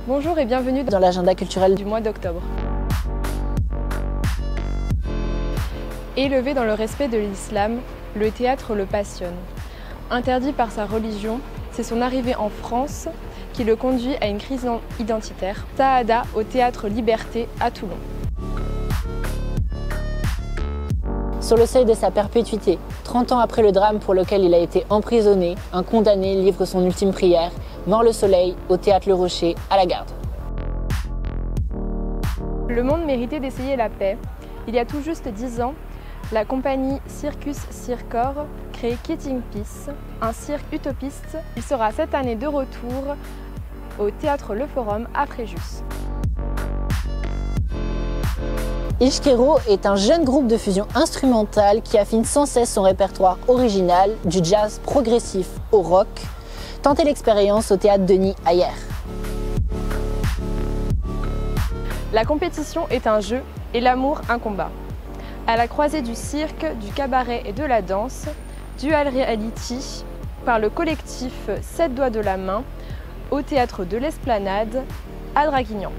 Bonjour et bienvenue dans l'agenda culturel du mois d'octobre. Élevé dans le respect de l'islam, le théâtre le passionne. Interdit par sa religion, c'est son arrivée en France qui le conduit à une crise identitaire. Saada au théâtre Liberté à Toulon. Sur le seuil de sa perpétuité, 30 ans après le drame pour lequel il a été emprisonné, un condamné livre son ultime prière, Mort le soleil, au théâtre Le Rocher, à la Garde. Le monde méritait d'essayer la paix. Il y a tout juste 10 ans, la compagnie Circus Circor crée Keating Peace, un cirque utopiste. Il sera cette année de retour au théâtre Le Forum à Fréjus. Ishkero est un jeune groupe de fusion instrumentale qui affine sans cesse son répertoire original, du jazz progressif au rock. Tentez l'expérience au théâtre Denis Ayer. La compétition est un jeu et l'amour un combat. À la croisée du cirque, du cabaret et de la danse, Dual Reality par le collectif 7 doigts de la main au théâtre de l'Esplanade à Draguignan.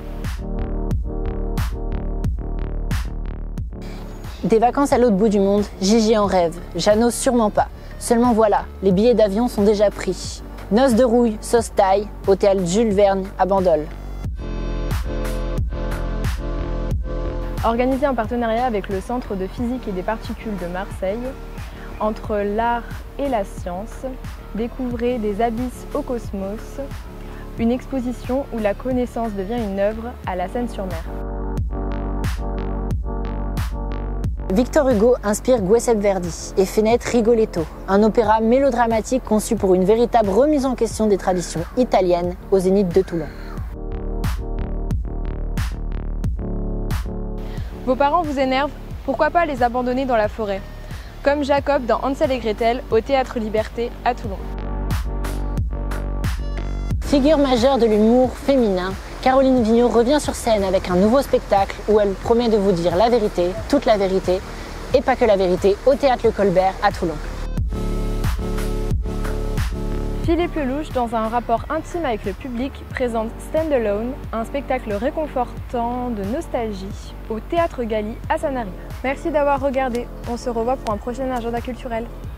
Des vacances à l'autre bout du monde, Gigi en rêve, Jeannot sûrement pas. Seulement voilà, les billets d'avion sont déjà pris. Noces de rouille, sauce thaï, au théâtre Jules Verne à Bandol. Organisé en partenariat avec le Centre de physique et des particules de Marseille, entre l'art et la science, découvrez des abysses au cosmos, une exposition où la connaissance devient une œuvre à la Seine-sur-Mer. Victor Hugo inspire Giuseppe Verdi et fait naître Rigoletto, un opéra mélodramatique conçu pour une véritable remise en question des traditions italiennes au Zénith de Toulon. Vos parents vous énervent, pourquoi pas les abandonner dans la forêt? Comme Jacob dans Hansel et Gretel au théâtre Liberté à Toulon. Figure majeure de l'humour féminin, Caroline Vigneault revient sur scène avec un nouveau spectacle où elle promet de vous dire la vérité, toute la vérité, et pas que la vérité, au théâtre Le Colbert à Toulon. Philippe Lelouch, dans un rapport intime avec le public, présente Stand Alone, un spectacle réconfortant de nostalgie au théâtre Gali à Sanary. Merci d'avoir regardé, on se revoit pour un prochain agenda culturel.